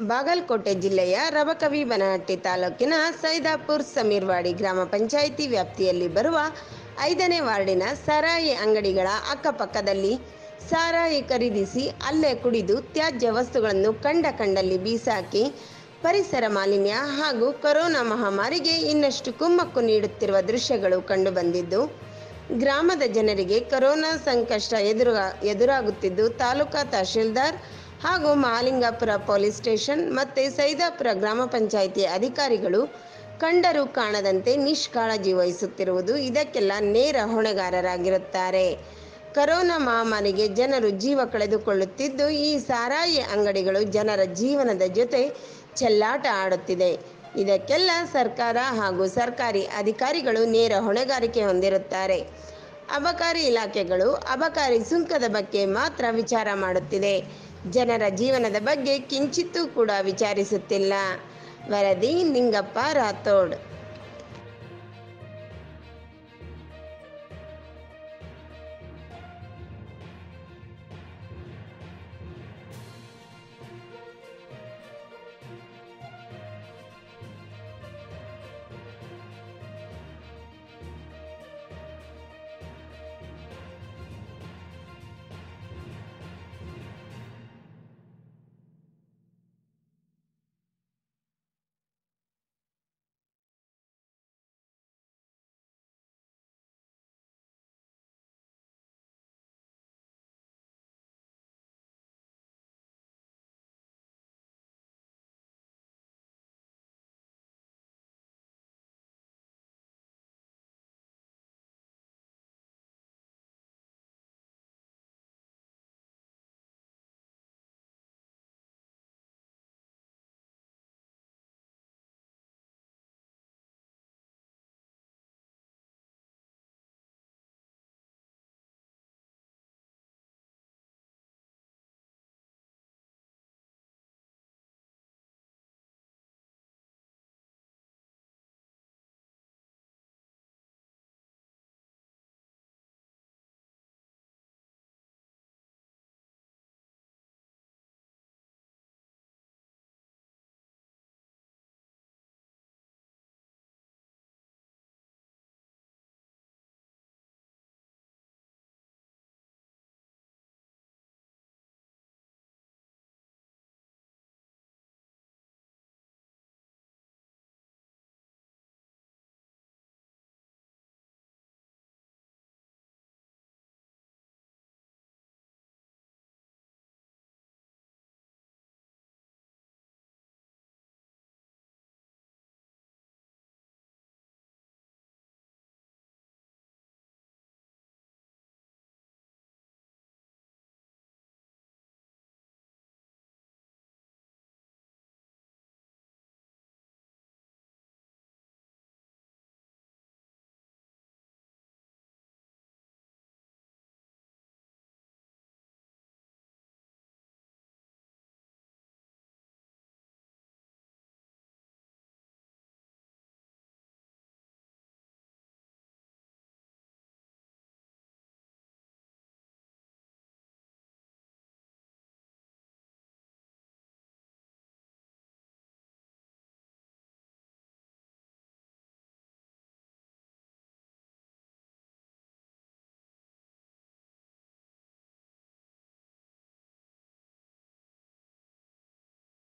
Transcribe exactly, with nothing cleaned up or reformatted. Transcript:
ಬಾಗಲಕೋಟೆ ಜಿಲ್ಲೆಯ ರಬಕವಿ ಬನಹಟ್ಟಿ ತಾಲೂಕಿನ ಸೈದಾಪುರ್ ಸಮೀರ್ವಾಡಿ ಗ್ರಾಮ ಪಂಚಾಯಿತಿ ವ್ಯಾಪ್ತಿಯಲ್ಲಿ ಬರುವ ಐದನೇ ವಾರ್ಡಿನ ಸಾರಾಯಿ ಅಂಗಡಿಗಳ ಅಕ್ಕಪಕ್ಕದಲ್ಲಿ ಸಾರಾಯಿ ಖರೀದಿಸಿ ಅಲ್ಲೇ ಕುಡಿದು ತ್ಯಾಜ್ಯ ವಸ್ತುಗಳನ್ನು ಕಂಡ ಕಂಡಲ್ಲಿ ಬೀಸಾಕಿ ಪರಿಸರ ಮಾಲಿನ್ಯ ಹಾಗೂ ಕೊರೋನಾ ಮಹಾಮಾರಿಗೆ ಇನ್ನಷ್ಟು ಕುಮ್ಮಕ್ಕು ನೀಡುತ್ತಿರುವ ದೃಶ್ಯಗಳು ಕಂಡುಬಂದಿದ್ದು, ಗ್ರಾಮದ ಜನರಿಗೆ ಕೊರೋನಾ ಸಂಕಷ್ಟ ಎದುರು ಎದುರಾಗುತ್ತಿದ್ದು ತಾಲೂಕಾ ತಹಶೀಲ್ದಾರ್ ಹಾಗೂ ಮಹಾಲಿಂಗಾಪುರ ಪೊಲೀಸ್ ಸ್ಟೇಷನ್ ಮತ್ತು ಸೈದಾಪುರ ಗ್ರಾಮ ಪಂಚಾಯಿತಿ ಅಧಿಕಾರಿಗಳು ಕಂಡರೂ ಕಾಣದಂತೆ ನಿಷ್ಕಾಳಜಿ ವಹಿಸುತ್ತಿರುವುದು ಇದಕ್ಕೆಲ್ಲ ನೇರ ಹೊಣೆಗಾರರಾಗಿರುತ್ತಾರೆ. ಕೊರೋನಾ ಮಹಾಮಾರಿಗೆ ಜನರು ಜೀವ ಕಳೆದುಕೊಳ್ಳುತ್ತಿದ್ದು, ಈ ಸಾರಾಯಿ ಅಂಗಡಿಗಳು ಜನರ ಜೀವನದ ಜೊತೆ ಚೆಲ್ಲಾಟ ಆಡುತ್ತಿದೆ. ಇದಕ್ಕೆಲ್ಲ ಸರ್ಕಾರ ಹಾಗೂ ಸರ್ಕಾರಿ ಅಧಿಕಾರಿಗಳು ನೇರ ಹೊಣೆಗಾರಿಕೆ ಹೊಂದಿರುತ್ತಾರೆ. ಅಬಕಾರಿ ಇಲಾಖೆಗಳು ಅಬಕಾರಿ ಸುಂಕದ ಬಗ್ಗೆ ಮಾತ್ರ ವಿಚಾರ ಮಾಡುತ್ತಿದೆ. ಜನರ ಜೀವನದ ಬಗ್ಗೆ ಕಿಂಚಿತ್ತೂ ಕೂಡ ವಿಚಾರಿಸುತ್ತಿಲ್ಲ. ವರದಿ ನಿಂಗಪ್ಪ ರಾಥೋಡ್.